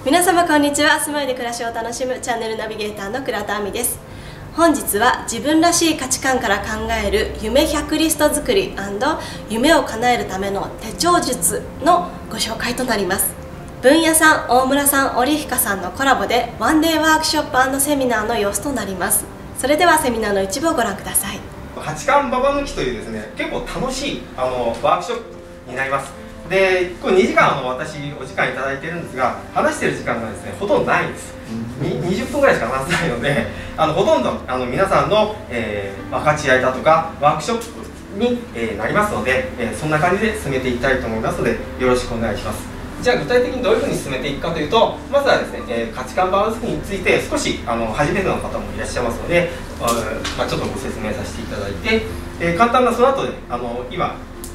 皆様こんにちは。住まいで暮らしを楽しむチャンネルナビゲーターの倉田亜美です。本日は自分らしい価値観から考える夢100リスト作り&夢を叶えるための手帳術のご紹介となります。文也さん、大村さん、織彦さんのコラボでワンデーワークショップ&セミナーの様子となります。それではセミナーの一部をご覧ください。 価値観ババ抜きというですね、結構楽しいワークショップになります。で、これ2時間私お時間いただいてるんですが、話してる時間がですねほとんどないんです。20分ぐらいしか話せないので、ほとんど皆さんの、分かち合いだとかワークショップに、なりますので、そんな感じで進めていきたいと思いますので、よろしくお願いします。じゃあ具体的にどういうふうに進めていくかというと、まずはですね、価値観バランスについて少し初めての方もいらっしゃいますので、ちょっとご説明させていただいて、簡単なその後で今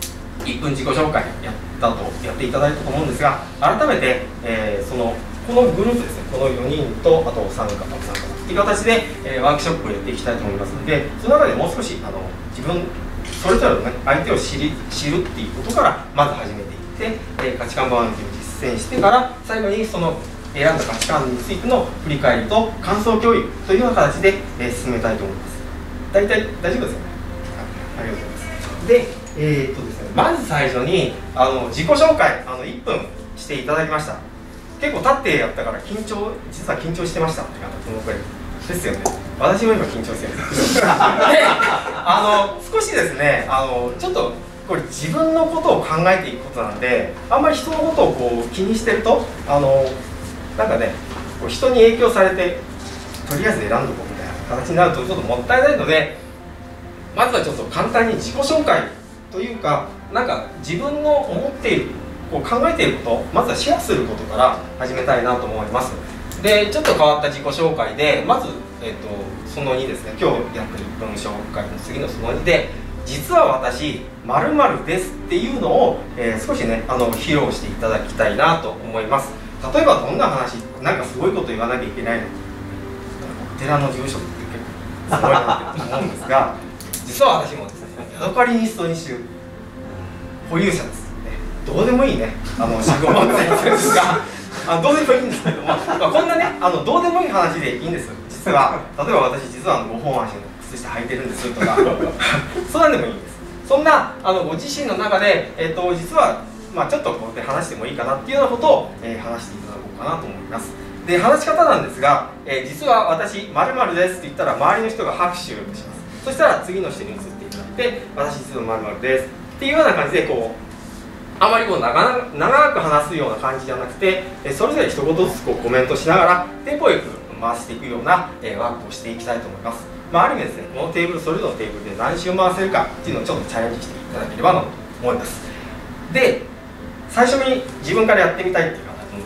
1分自己紹介やっていただいたと思うんですが、改めて、このグループですね、この4人とあとお三方という形で、ワークショップをやっていきたいと思いますので、その中でもう少し自分それぞれの、ね、相手を知るっていうことからまず始めていって、価値観バランスを実践してから最後にその選んだ価値観についての振り返りと感想共有というような形で、進めたいと思います。大体大丈夫ですよね。ありがとうございます。で、ですね、まず最初に自己紹介1分していただきました。結構立ってやったから実は緊張してましたって方このくらいですよね。私も今緊張してるんですで少しですねちょっとこれ自分のことを考えていくことなんで、あんまり人のことをこう気にしてるとなんかね人に影響されてとりあえず選んどこうみたいな形になるとちょっともったいないので、まずはちょっと簡単に自己紹介というか、なんか自分の思っているこう考えていることをまずはシェアすることから始めたいなと思います。でちょっと変わった自己紹介で、まず、その2ですね、今日やってる1分紹介の次のその2で、実は私〇〇ですっていうのを、少しね披露していただきたいなと思います。例えばどんな話、なんかすごいこと言わなきゃいけないの、お寺の住所って結構すごいなって思うんですが、実は私もですねヤドカリニストにしてる保有者です。どうでもいいね尺を持ってたりするんですがどうでもいいんですけども、こんなねどうでもいい話でいいんです。実は例えば私実は5本足の靴下履いてるんですとかそんなんでもいいんです。そんなご自身の中で、実は、ちょっとこうやって話してもいいかなっていうようなことを、話していただこうかなと思います。で話し方なんですが、実は私〇〇ですって言ったら周りの人が拍手をします。そしたら次の人に移っていただいて、私実は〇〇ですっていうような感じでこうあまりこう長く話すような感じじゃなくて、それぞれ一言ずつこうコメントしながらテンポよく回していくような、ワークをしていきたいと思います。ある意味ですね、このテーブルそれぞれのテーブルで何周回せるかっていうのをちょっとチャレンジしていただければと思います。で最初に自分からやってみたいっていう方い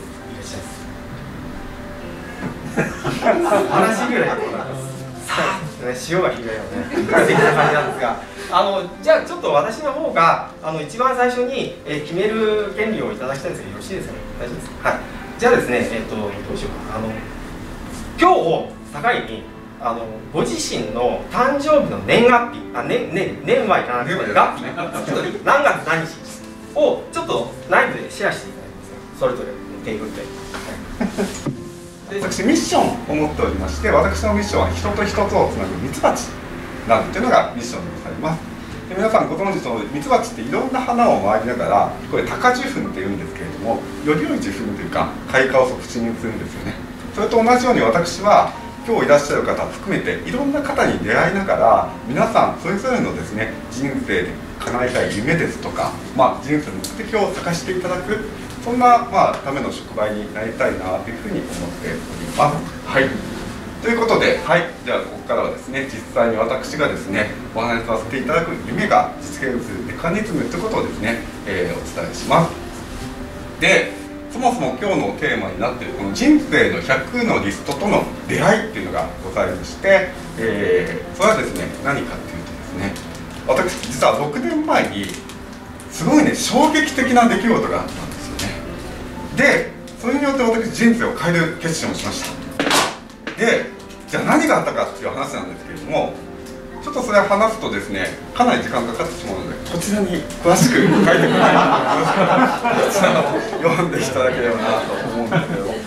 らっしゃいます。話ぐらいだと思います。さあ、潮が引いたよね的な感じなんですが、じゃあちょっと私の方が一番最初に、決める権利をいただきたいんですけど、よろしいですかね。大丈夫ですか。はい。じゃあですね、どうしようかな。今日を境にご自身の誕生日の年月日年はいらなくて月日何月何日をちょっと内部でシェアしていただきます。それぞれのテーブルで。 私ミッションを持っておりまして、私のミッションは人と人とをつなぐミツバチなんていうのがミッションでございます。で皆さんご存知のミツバチっていろんな花を回りながら、これ多花受粉っていうんですけれども、より良い受粉というか開花を促進するんですよね。それと同じように私は今日いらっしゃる方含めていろんな方に出会いながら、皆さんそれぞれのですね人生で叶えたい夢ですとか、人生の目的を探していただく、そんな、ための触媒になりたいなというふうに思っております。はい。ということで、はい、じゃあここからはですね、実際に私がですね、お話しさせていただく夢が実現するメカニズムということをですね、お伝えします。で、そもそも今日のテーマになっているこの人生の100のリストとの出会いっていうのがございまして、それはですね、何かっていうとですね、私実は6年前にすごいね衝撃的な出来事があったんですよね。でそれによって私人生を変える決心をしました。でじゃあ何があったかっていう話なんですけれども、ちょっとそれを話すとですねかなり時間かかってしまうので、こちらに詳しく書いてください。こちらを読んでいただければなと思うんですけど、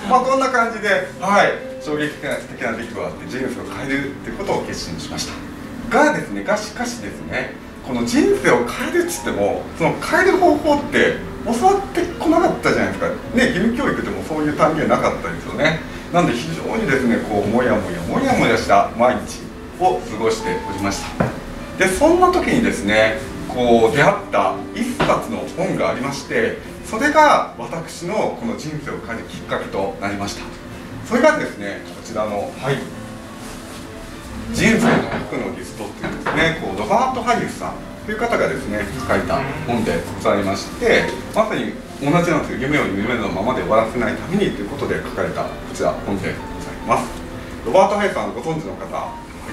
こんな感じで、はい、衝撃的な出来があって人生を変えるっていうことを決心しましたがですね、しかしですね、この人生を変えるっつってもその変える方法って教わってこなかったじゃないですかね。義務教育でもそういう単元なかったですよね。なんで非常にですね、こうもやもやした毎日を過ごしておりました。でそんな時にですね、こう出会った一冊の本がありまして、それが私のこの人生を変えるきっかけとなりました。それがですね、こちらの、はい、人生の100のリストっていうですね、こうロバート・ハリスさんという方がですね書いた本でございまして、まさに同じなんですよ。夢を夢のままで終わらせないためにということで書かれたこちら本でございます。ロバート・ハリスさんご存知の方、はい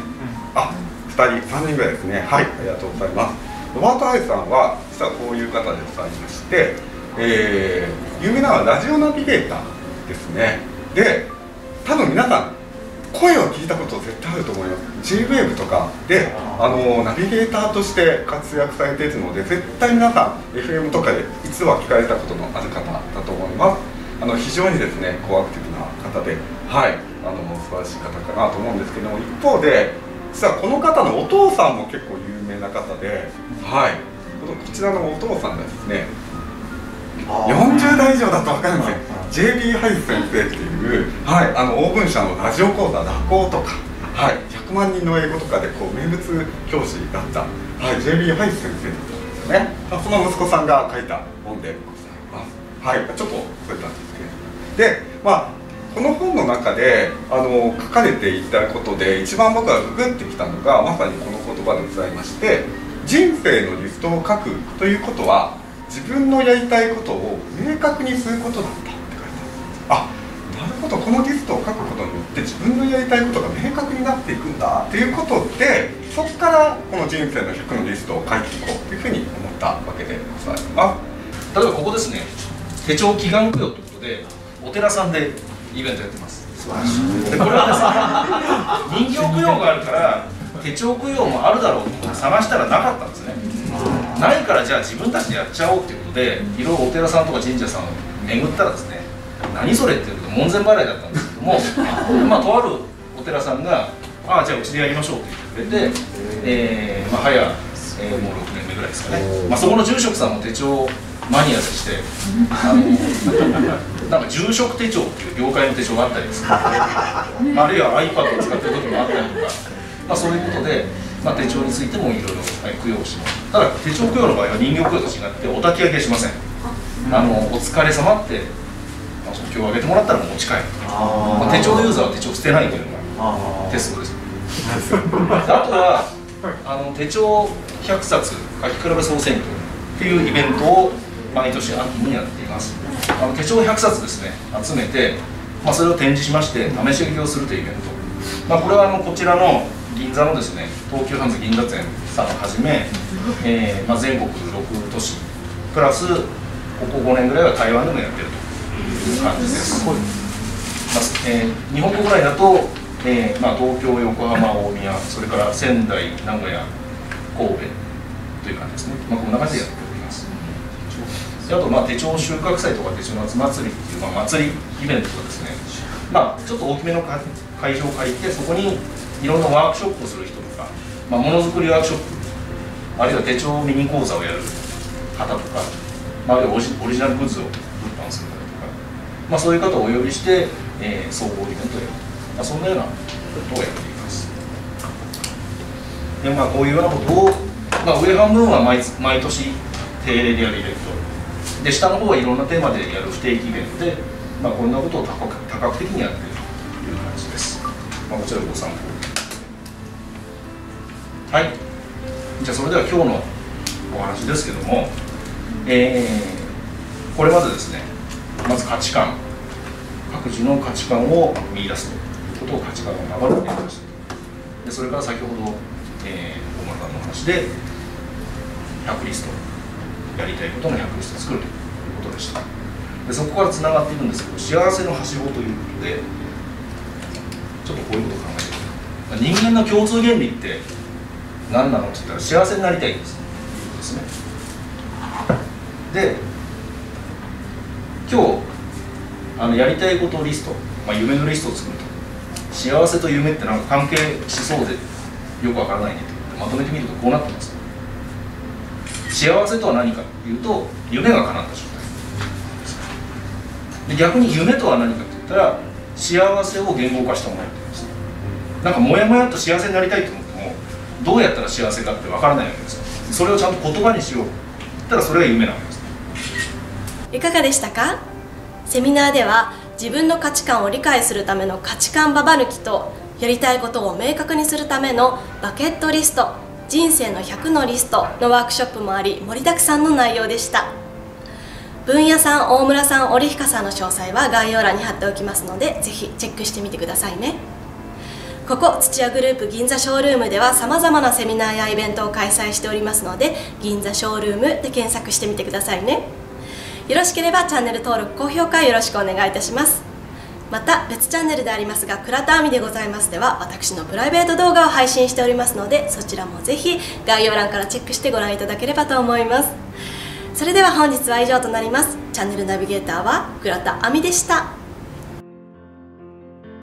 、2人3人ぐらいですね。はい、ありがとうございます。ロバート・ハリスさんは実はこういう方でございまして、有名なのはラジオナビゲーターですね。で多分皆さん声を聞いたこと絶対あると思います。 J-WAVE とかでナビゲーターとして活躍されているので、絶対皆さん FM とかで一度は聞かれたことのある方だと思います。非常にですねアクティブな方で、はい、素晴らしい方かなと思うんですけども、一方で実はこの方のお父さんも結構有名な方で、はい、こちらのお父さんがですね40代以上だと分かるんですよ。JB ハイス先生っていう、はい、オーブン社のラジオ講座、ラコーとか、はい、100万人の英語とかでこう名物教師だった、はい、JB ハイス先生だったんですよね。その息子さんが書いた本でございます。はい、ちょっと超えたんですけど、で、この本の中で書かれていたことで一番僕がググってきたのがまさにこの言葉でございまして、人生のリストを書くということは自分のやりたいことを明確にすることだったって書いてある。なるほど、このリストを書くことによって自分のやりたいことが明確になっていくんだっていうことで、そこからこの人生の100のリストを書いていこうというふうに思ったわけでございます。 例えばここですね、手帳祈願供養ということでお寺さんでイベントやってます。素晴らしい。でこれはですね、人形供養があるから手帳供養もあるだろうと探したらなかったんですね。ないからじゃあ自分たちでやっちゃおうっていうことで、いろいろお寺さんとか神社さんを巡ったらですね、何それっていうと門前払いだったんですけどもとあるお寺さんが「じゃあうちでやりましょう」って言ってくれて、早もう6年目ぐらいですかね、そこの住職さんも手帳マニアでしてなんか住職手帳っていう業界の手帳があったりですねあるいは iPad を使ってる時もあったりとか、そういうことで、手帳についてもいろいろ供養します。ただ手帳供養の場合は人形供養と違ってお焚き上げしません。お疲れ様ってお経をあげてもらったらもう持ち帰る。手帳のユーザーは手帳捨てないというのが鉄則です。あとは手帳100冊書き比べ総選挙っていうイベントを毎年秋にやっています。手帳100冊ですね集めて、それを展示しまして試し書きをするというイベント、これはこちらの銀座のですね東急ハンズ銀座店さんをはじめ、全国6都市プラスここ5年ぐらいは台湾でもやってるという感じです。日本国内だと、東京、横浜、大宮、それから仙台、名古屋、神戸という感じですね。こんな感じでやっております。であと手帳収穫祭とか手帳夏祭りっていう、祭りイベントがですね、ちょっと大きめの会場を借りて、そこにいろんなワークショップをする人とか、ものづくりワークショップ、あるいは手帳ミニ講座をやる方とか、あるいはオリジナルグッズを物販する方とか、そういう方をお呼びして、総合イベントをやる、そんなようなことをやっています。でこういうようなことを、上半分は毎年定例でやるイベントで、下の方はいろんなテーマでやる不定期イベントで、こんなことを多角的にやっているという感じです。こちらご参考に。はい、じゃあそれでは今日のお話ですけども、これまでですね、まず価値観、各自の価値観を見出すということを価値観を守ると言いました。でそれから先ほど、大村さんの話で100リスト、やりたいことの100リストを作るということでした。でそこからつながっていくんですけど、幸せのはしごということでちょっとこういうことを考えていく。人間の共通原理って何なのって言ったら幸せになりたいんですということですね。で今日やりたいことリスト、夢のリストを作ると、幸せと夢ってなんか関係しそうでよくわからないねってまとめてみるとこうなってます。幸せとは何かというと夢が叶った状態で、逆に夢とは何かといったら幸せを言語化したものなんです。なんかモヤモヤと幸せになりたいと思ってもどうやったら幸せかってわからないわけですよ。それをちゃんと言葉にしようと言ったらそれが夢なわけです。 いかがでしたか？セミナーでは自分の価値観を理解するための価値観ババ抜きと、やりたいことを明確にするためのバケットリスト、人生の100のリストのワークショップもあり、盛りだくさんの内容でした。文也さん、大村さん、織彦さんの詳細は概要欄に貼っておきますので、ぜひチェックしてみてくださいね。ここ土屋グループ銀座ショールームではさまざまなセミナーやイベントを開催しておりますので、銀座ショールームで検索してみてくださいね。よろしければチャンネル登録、高評価よろしくお願いいたします。また別チャンネルでありますが、倉田亜美でございますでは私のプライベート動画を配信しておりますので、そちらもぜひ概要欄からチェックしてご覧いただければと思います。それでは本日は以上となります。チャンネルナビゲーターは倉田亜美でした。